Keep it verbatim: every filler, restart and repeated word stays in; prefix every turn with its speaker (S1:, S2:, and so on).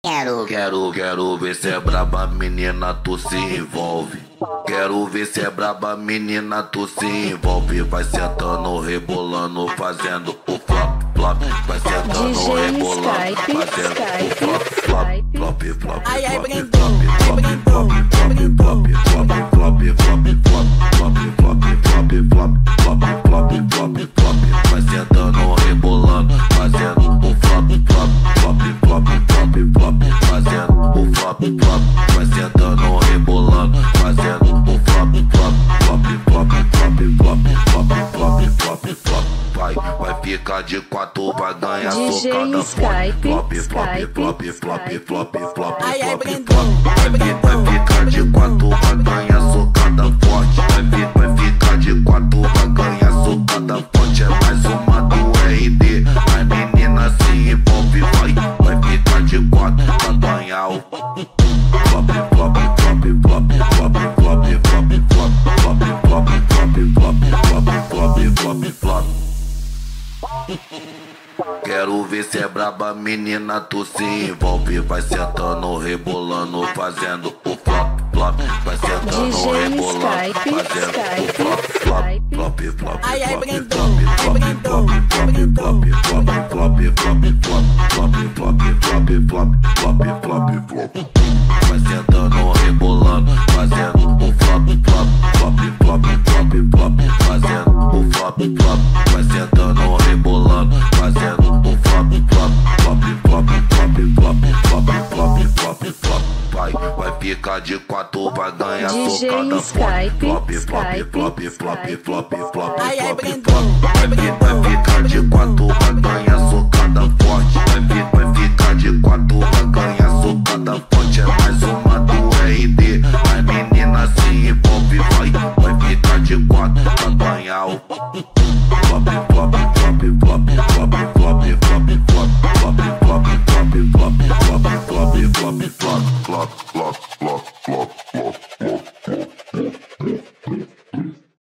S1: Quero,
S2: Quero, quero ver se é braba, menina, tu se envolve. Quero ver se é braba, menina, tu se envolve. Vai sentando, rebolando, fazendo o flop, flop. Vai sentando, rebolando, fazendo o flop, flop, flop, flop.
S3: Ai, ai, brindou, ai, brindou, ai, brindou.
S2: Vai sentando, rebolando, fazendo o flop, flop, flop, flop, flop, flop, fazendo o flop, flop. Vai sentando, rebolando, fazendo o flop, flop, flop, flop, flop, flop, flop, flop, flop. Vai, vai ficar de quatro, vai ganhar socada forte. Flop, flop, flop, flop, flop, flop,
S3: Ai, ai,
S2: flop,
S3: brindou,
S2: flop.
S3: ai,
S2: Vai,
S3: brindou.
S2: vai ficar de quatro, vai ganhar socada forte. Vai, fi- vai ficar de quatro, vai ganhar socada forte. É mais uma do R D. A menina se envolve, vai, vai ficar de quatro, vai ganhar o flop, flop, flop, flop, flop, flop, flop, flop, flop, flop, flop, flop, flop, flop, flop. Quero ver se é braba, menina, tu se envolve. Vai sentando, rebolando, fazendo o flop, flop. Vai sentando, rebolando, fazendo o flop, flop, flop, flop.
S3: Ai, ai,
S2: flop,
S3: brindou,
S2: flop,
S3: ai,
S2: flop,
S3: brindou,
S2: flop,
S3: ai,
S2: flop,
S3: brindou.
S2: flop, flop, flop, flop, flop, flop, flop, flop, flop, flop. Vai sentando, rebolando, fazendo o flop, flop, flop, flop, flop, flop, fazendo o flop, flop. Vai sentando, rebolando, fazendo o flop, flop, flop, flop, flop, flop, flop, flop, flop. Vai, vai ficar de quatro, vai ganhar
S4: D J
S2: socada forte.
S4: Skype,
S2: Flop, flop,
S4: Skype,
S2: flop, flop,
S4: Skype.
S2: flop, flop,
S3: Ai, ai,
S2: flop,
S3: brindou,
S2: flop.
S3: ai,
S2: Vai, fi-
S3: brindou,
S2: vai ficar de quatro, vai ganhar socada forte. Vai, fi- vai ficar de quatro, vai ganhar socada forte. É mais uma do R D. A menina se envolve, vai, vai ficar de quatro, vai ganhar o flop, flop, flop, flop, flop, flop, flop, flop, flop, flop, flop, flop, flop, flop, flop, flop, flop, flop, flop, flop.